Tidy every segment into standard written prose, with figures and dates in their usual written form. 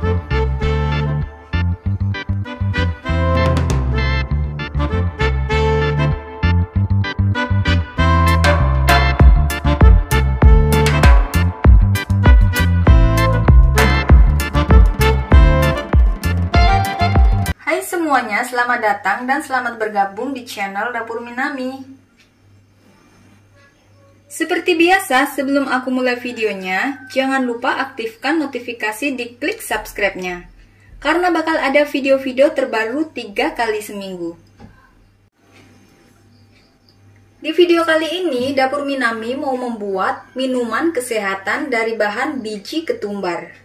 Semuanya, selamat datang dan selamat bergabung di channel Dapur Minami. Seperti biasa, sebelum aku mulai videonya, jangan lupa aktifkan notifikasi di klik subscribe-nya, karena bakal ada video-video terbaru 3 kali seminggu. Di video kali ini, Dapur Minami mau membuat minuman kesehatan dari bahan biji ketumbar.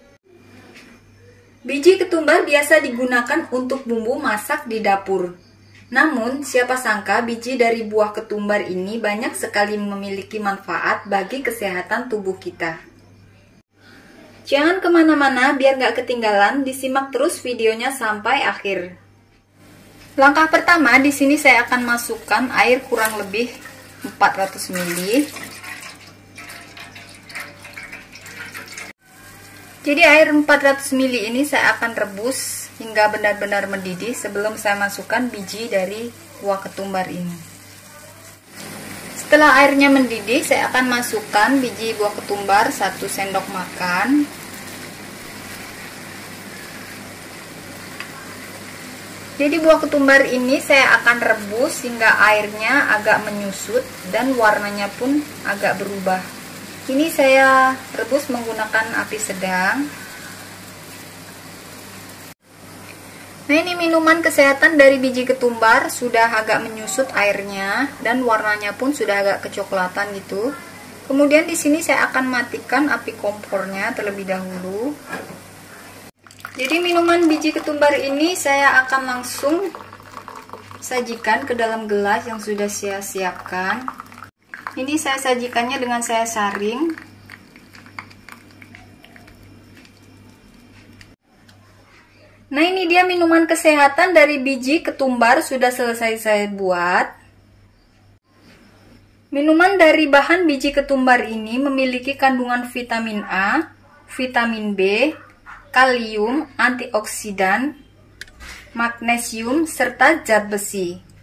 Biji ketumbar biasa digunakan untuk bumbu masak di dapur. Namun, siapa sangka biji dari buah ketumbar ini banyak sekali memiliki manfaat bagi kesehatan tubuh kita. Jangan kemana-mana biar gak ketinggalan, disimak terus videonya sampai akhir. Langkah pertama, di sini saya akan masukkan air kurang lebih 400 ml. Jadi air 400 ml ini saya akan rebus hingga benar-benar mendidih sebelum saya masukkan biji dari buah ketumbar ini. Setelah airnya mendidih, saya akan masukkan biji buah ketumbar 1 sendok makan. Jadi buah ketumbar ini saya akan rebus hingga airnya agak menyusut dan warnanya pun agak berubah. Ini saya rebus menggunakan api sedang. Nah, ini minuman kesehatan dari biji ketumbar sudah agak menyusut airnya dan warnanya pun sudah agak kecoklatan gitu. Kemudian di sini saya akan matikan api kompornya terlebih dahulu. Jadi minuman biji ketumbar ini saya akan langsung sajikan ke dalam gelas yang sudah saya siapkan. Ini saya sajikannya dengan saya saring. Nah, ini dia minuman kesehatan dari biji ketumbar sudah selesai saya buat. Minuman dari bahan biji ketumbar ini memiliki kandungan vitamin A, vitamin B, kalium, antioksidan, magnesium, serta zat besi.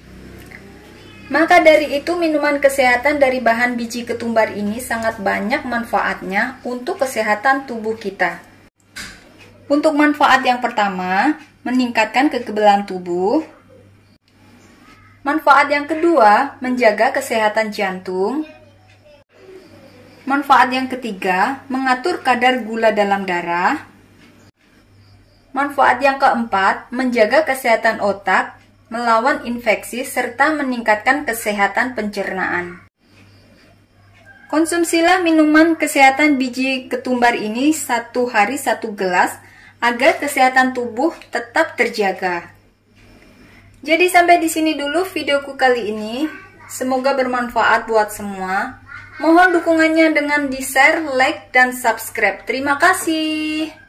Maka dari itu minuman kesehatan dari bahan biji ketumbar ini sangat banyak manfaatnya untuk kesehatan tubuh kita. Untuk manfaat yang pertama, meningkatkan kekebalan tubuh. Manfaat yang kedua, menjaga kesehatan jantung. Manfaat yang ketiga, mengatur kadar gula dalam darah. Manfaat yang keempat, menjaga kesehatan otak, melawan infeksi, serta meningkatkan kesehatan pencernaan. Konsumsilah minuman kesehatan biji ketumbar ini 1 hari 1 gelas agar kesehatan tubuh tetap terjaga. Jadi sampai di sini dulu videoku kali ini. Semoga bermanfaat buat semua. Mohon dukungannya dengan di-share, like, dan subscribe. Terima kasih.